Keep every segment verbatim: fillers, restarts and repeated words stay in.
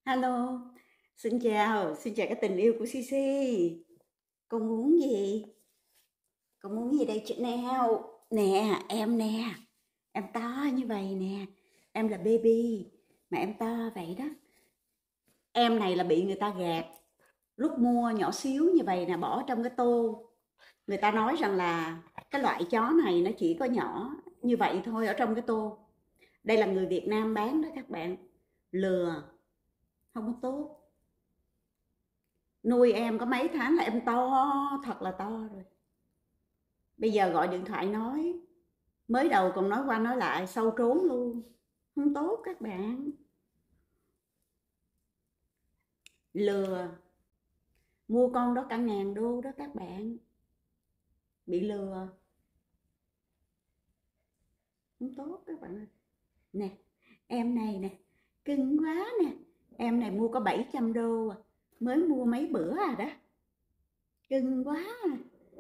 Hello, xin chào, xin chào cái tình yêu của Sisi. Con muốn gì? Con muốn gì đây chị nào? Nè, em nè, em to như vậy nè, em là baby, mà em to vậy đó. Em này là bị người ta gạt, lúc mua nhỏ xíu như vậy nè, bỏ trong cái tô. Người ta nói rằng là cái loại chó này nó chỉ có nhỏ như vậy thôi ở trong cái tô. Đây là người Việt Nam bán đó các bạn, lừa, không có tốt. Nuôi em có mấy tháng là em to, thật là to rồi. Bây giờ gọi điện thoại nói, mới đầu còn nói qua nói lại, sâu trốn luôn. Không tốt các bạn. Lừa, mua con đó cả ngàn đô đó các bạn. Bị lừa. Không tốt các bạn ơi. Nè, em này nè, cưng quá nè. Em này mua có bảy trăm đô à. Mới mua mấy bữa à đó. Cưng quá à.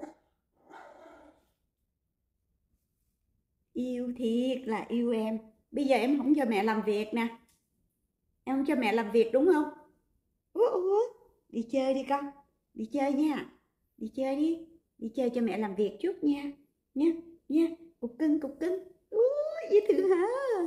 Yêu thiệt là yêu em. Bây giờ em không cho mẹ làm việc nè. Em không cho mẹ làm việc đúng không? Ủa, ủa, đi chơi đi con, đi chơi nha, đi chơi đi, đi chơi cho mẹ làm việc chút nha, nha, nha, cục cưng, cục cưng, ui, dễ thương hả?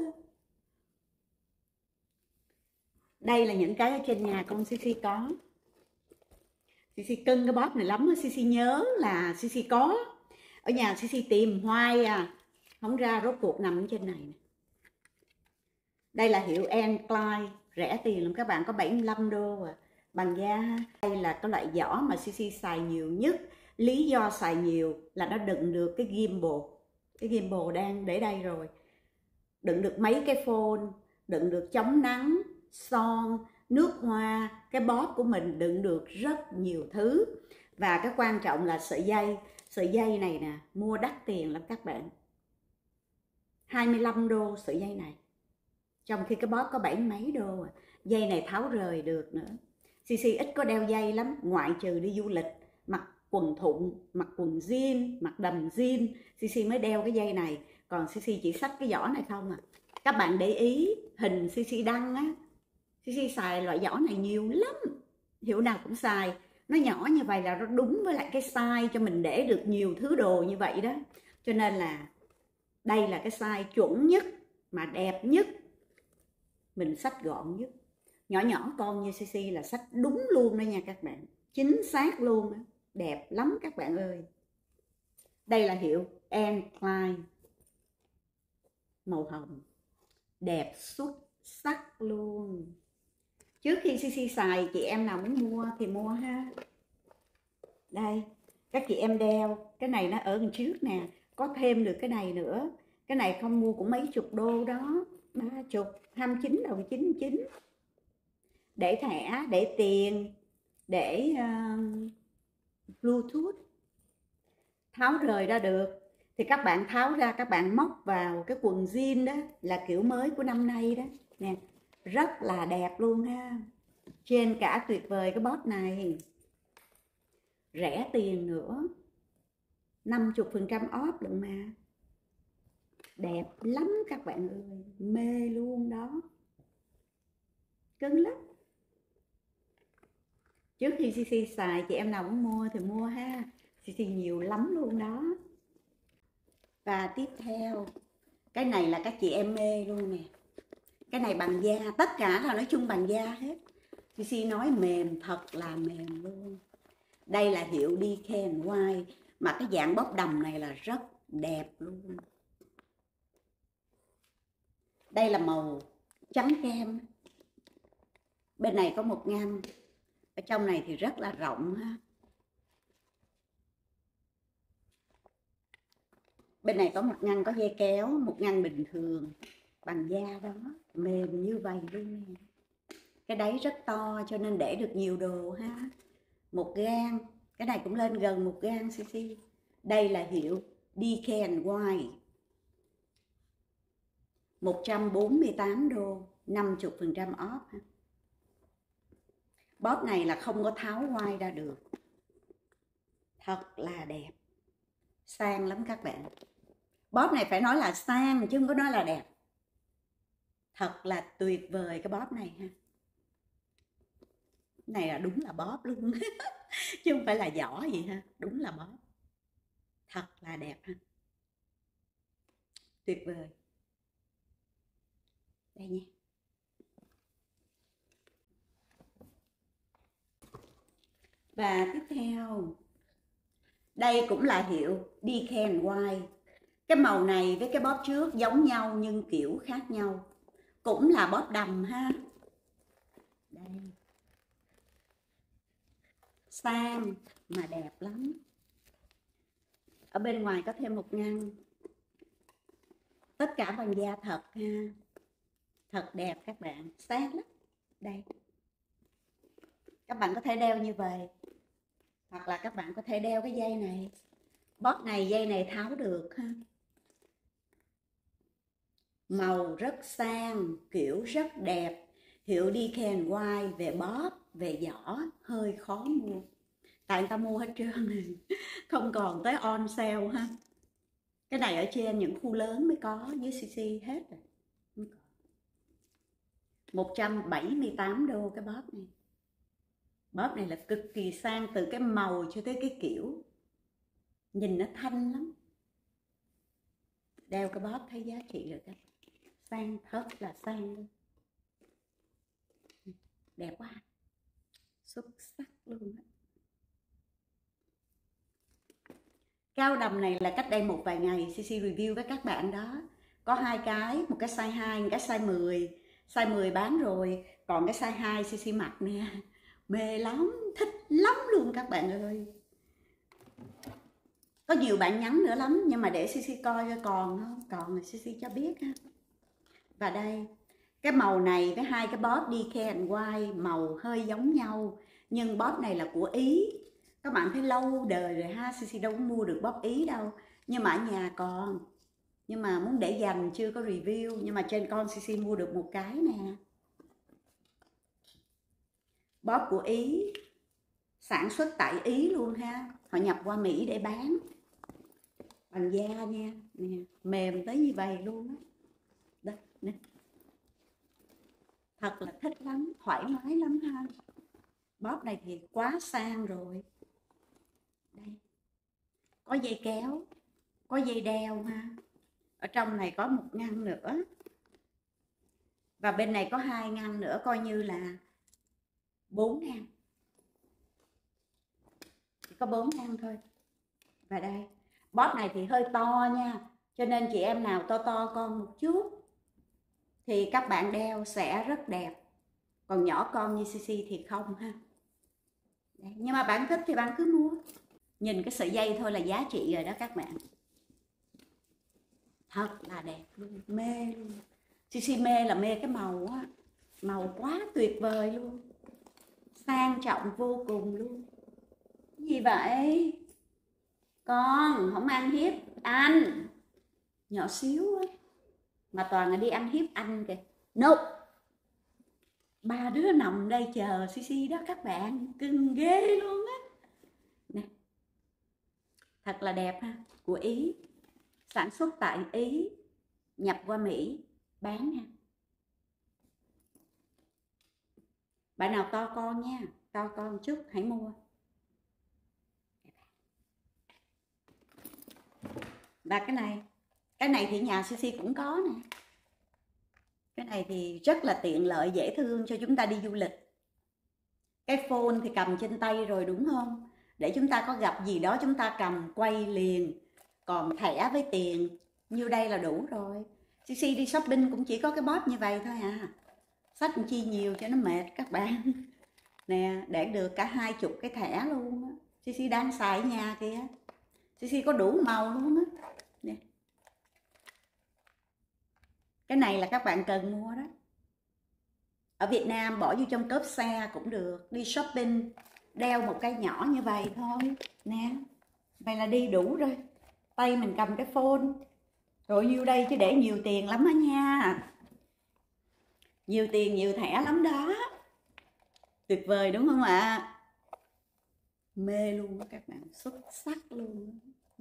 Đây là những cái ở trên nhà con Sisi có. Sisi cưng cái bóp này lắm, Sisi nhớ là Sisi có. Ở nhà Sisi tìm hoài à, không ra rốt cuộc nằm ở trên này nè. Đây là hiệu Anne Klein, rẻ tiền lắm các bạn, có bảy mươi lăm đô à. Bằng da. Đây là cái loại giỏ mà Sisi xài nhiều nhất. Lý do xài nhiều là nó đựng được cái gimbal. Cái gimbal đang để đây rồi. Đựng được mấy cái phone, đựng được chống nắng, son, nước hoa. Cái bóp của mình đựng được rất nhiều thứ. Và cái quan trọng là sợi dây. Sợi dây này nè, mua đắt tiền lắm các bạn. hai mươi lăm đô sợi dây này. Trong khi cái bóp có bảy mấy đô à. Dây này tháo rời được nữa. Sisi ít có đeo dây lắm, ngoại trừ đi du lịch, mặc quần thụng, mặc quần jean, mặc đầm jean, Sisi mới đeo cái dây này. Còn Sisi chỉ xách cái giỏ này không à. Các bạn để ý hình Sisi đăng á, Sisi xài loại giỏ này nhiều lắm, hiệu nào cũng xài. Nó nhỏ như vậy là nó đúng với lại cái size cho mình để được nhiều thứ đồ như vậy đó. Cho nên là đây là cái size chuẩn nhất mà đẹp nhất, mình xách gọn nhất. Nhỏ nhỏ con như Sisi là xách đúng luôn đó nha các bạn, chính xác luôn đó. Đẹp lắm các bạn ơi. Đây là hiệu Anne Klein, màu hồng, đẹp xuất sắc luôn. Trước khi Sisi xài, chị em nào muốn mua thì mua ha. Đây, các chị em đeo, cái này nó ở đằng trước nè, có thêm được cái này nữa. Cái này không mua cũng mấy chục đô đó, ba chục, hai mươi chín đồng chín mươi chín. Để thẻ, để tiền, để uh, Bluetooth. Tháo rời ra được thì các bạn tháo ra, các bạn móc vào cái quần jean đó, là kiểu mới của năm nay đó nè, rất là đẹp luôn ha. Trên cả tuyệt vời cái bóp này, rẻ tiền nữa, năm mươi phần trăm off luôn mà. Đẹp lắm các bạn ơi, mê luôn đó, cứng lắm. Trước khi Sisi xài, chị em nào muốn mua thì mua ha, Sisi nhiều lắm luôn đó. Và tiếp theo, cái này là các chị em mê luôn nè. Cái này bằng da, tất cả là nói chung bằng da hết. Sisi nói mềm, thật là mềm luôn. Đây là hiệu đê ca and White, mà cái dạng bóp đầm này là rất đẹp luôn. Đây là màu trắng kem. Bên này có một ngăn, ở trong này thì rất là rộng ha. Bên này có một ngăn có dây kéo, một ngăn bình thường bằng da đó, mềm như vậy luôn nè. Cái đáy rất to cho nên để được nhiều đồ ha. Một gang, cái này cũng lên gần một gang Sisi. Đây là hiệu đê ca and White, một trăm bốn mươi tám đô, năm mươi phần trăm off ha. Bóp này là không có tháo quai ra được, thật là đẹp, sang lắm các bạn. Bóp này phải nói là sang chứ không có nói là đẹp, thật là tuyệt vời cái bóp này ha. Này là đúng là bóp luôn chứ không phải là giỏ gì ha, đúng là bóp. Thật là đẹp ha, tuyệt vời. Đây nha. Và tiếp theo, đây cũng là hiệu đê ca and White. Cái màu này với cái bóp trước giống nhau nhưng kiểu khác nhau. Cũng là bóp đầm ha. Đây. Sang mà đẹp lắm. Ở bên ngoài có thêm một ngăn. Tất cả bằng da thật ha. Thật đẹp các bạn, sáng lắm. Đây. Các bạn có thể đeo như vậy. Hoặc là các bạn có thể đeo cái dây này. Bóp này, dây này tháo được ha. Màu rất sang, kiểu rất đẹp. Hiệu đê ca and White về bóp, về giỏ hơi khó mua. Tại người ta mua hết trơn rồi. Không còn tới on sale ha. Cái này ở trên những khu lớn mới có, với xê xê hết rồi. một trăm bảy mươi tám đô cái bóp này. Bóp này là cực kỳ sang, từ cái màu cho tới cái kiểu. Nhìn nó thanh lắm. Đeo cái bóp thấy giá trị rồi đó. Sang, thật là sang luôn. Đẹp quá. Xuất sắc luôn á. Cao đầm này là cách đây một vài ngày xê xê review với các bạn đó. Có hai cái, một cái size hai, một cái size mười. Size mười bán rồi, còn cái size hai xê xê mặc nè. Mê lắm, thích lắm luôn các bạn ơi. Có nhiều bạn nhắn nữa lắm, nhưng mà để xê xê coi coi còn không, còn thì xê xê cho biết ha. Và đây, cái màu này với hai cái bóp đê ca and White màu hơi giống nhau, nhưng bóp này là của Ý. Các bạn thấy lâu đời rồi ha, xê xê đâu có mua được bóp Ý đâu. Nhưng mà ở nhà còn. Nhưng mà muốn để dành chưa có review, nhưng mà trên con xê xê mua được một cái nè. Bóp của Ý, sản xuất tại Ý luôn ha. Họ nhập qua Mỹ để bán. Bằng da nha, nè, mềm tới như vậy luôn á. Đây, nè. Thật là thích lắm, thoải mái lắm ha. Bóp này thì quá sang rồi. Đây. Có dây kéo, có dây đeo ha. Ở trong này có một ngăn nữa. Và bên này có hai ngăn nữa, coi như là bốn ngăn. Chỉ có bốn ngăn thôi. Và đây, bóp này thì hơi to nha. Cho nên chị em nào to to con một chút thì các bạn đeo sẽ rất đẹp. Còn nhỏ con như xê xê thì không ha. Đấy. Nhưng mà bạn thích thì bạn cứ mua. Nhìn cái sợi dây thôi là giá trị rồi đó các bạn. Thật là đẹp luôn, mê luôn. xê xê mê là mê cái màu á. Màu quá tuyệt vời luôn. Sang trọng vô cùng luôn. Cái gì vậy? Con không ăn hiếp anh. Nhỏ xíu á. Mà toàn là đi ăn hiếp anh kìa. Nope. Ba đứa nằm đây chờ xê xê đó các bạn. Cưng ghê luôn á. Nè. Thật là đẹp ha. Của Ý. Sản xuất tại Ý. Nhập qua Mỹ. Bán nha. Bạn nào to con nha. To con chút hãy mua. Và cái này. Cái này thì nhà xê xê cũng có nè. Cái này thì rất là tiện lợi, dễ thương cho chúng ta đi du lịch. Cái phone thì cầm trên tay rồi đúng không? Để chúng ta có gặp gì đó chúng ta cầm quay liền. Còn thẻ với tiền như đây là đủ rồi. xê xê đi shopping cũng chỉ có cái bóp như vậy thôi à. Xách chi nhiều cho nó mệt các bạn. Nè, để được cả hai chục cái thẻ luôn á. xê xê đang xài ở nhà kìa. xê xê có đủ màu luôn á. Nè. Cái này là các bạn cần mua đó. Ở Việt Nam bỏ vô trong cốp xe cũng được. Đi shopping đeo một cái nhỏ như vậy thôi. Nè. Vậy là đi đủ rồi. Tay mình cầm cái phone. Rồi nhiêu đây chứ để nhiều tiền lắm á nha. Nhiều tiền nhiều thẻ lắm đó. Tuyệt vời đúng không ạ? À? Mê luôn đó các bạn. Xuất sắc luôn.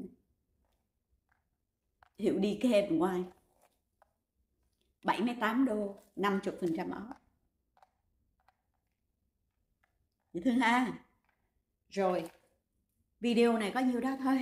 Hiệu đê ca and White. bảy mươi tám đô, năm mươi phần trăm off. dễ thương ha. Rồi, video này có nhiêu đó thôi.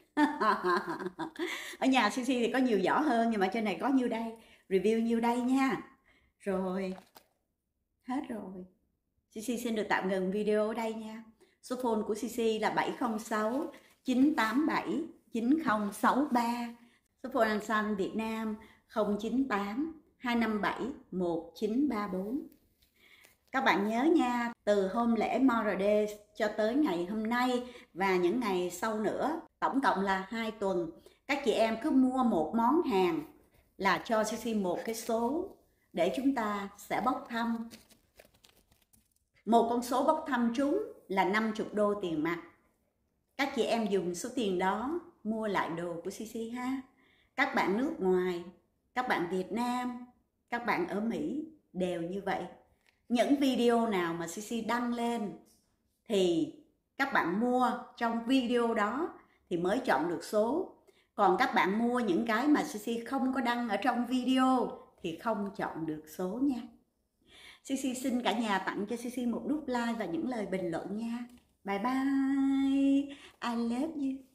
Ở nhà xê xê thì có nhiều giỏ hơn, nhưng mà trên này có nhiêu đây, review nhiêu đây nha. Rồi, hết rồi. xê xê xin được tạm ngừng video ở đây nha. Số phone của xê xê là bảy không sáu chín tám bảy chín không sáu ba. Số phone anh Xanh Việt Nam không chín tám hai năm bảy một chín ba bốn. Các bạn nhớ nha, từ hôm lễ Mother's Day cho tới ngày hôm nay và những ngày sau nữa, tổng cộng là hai tuần, các chị em cứ mua một món hàng là cho xê xê một cái số để chúng ta sẽ bốc thăm. Một con số bốc thăm trúng là năm mươi đô tiền mặt. Các chị em dùng số tiền đó mua lại đồ của xê xê ha. Các bạn nước ngoài, các bạn Việt Nam, các bạn ở Mỹ đều như vậy. Những video nào mà xê xê đăng lên thì các bạn mua trong video đó thì mới chọn được số. Còn các bạn mua những cái mà xê xê không có đăng ở trong video thì không chọn được số nha. xê xê xin cả nhà tặng cho xê xê một nút like và những lời bình luận nha. Bye bye. I love you.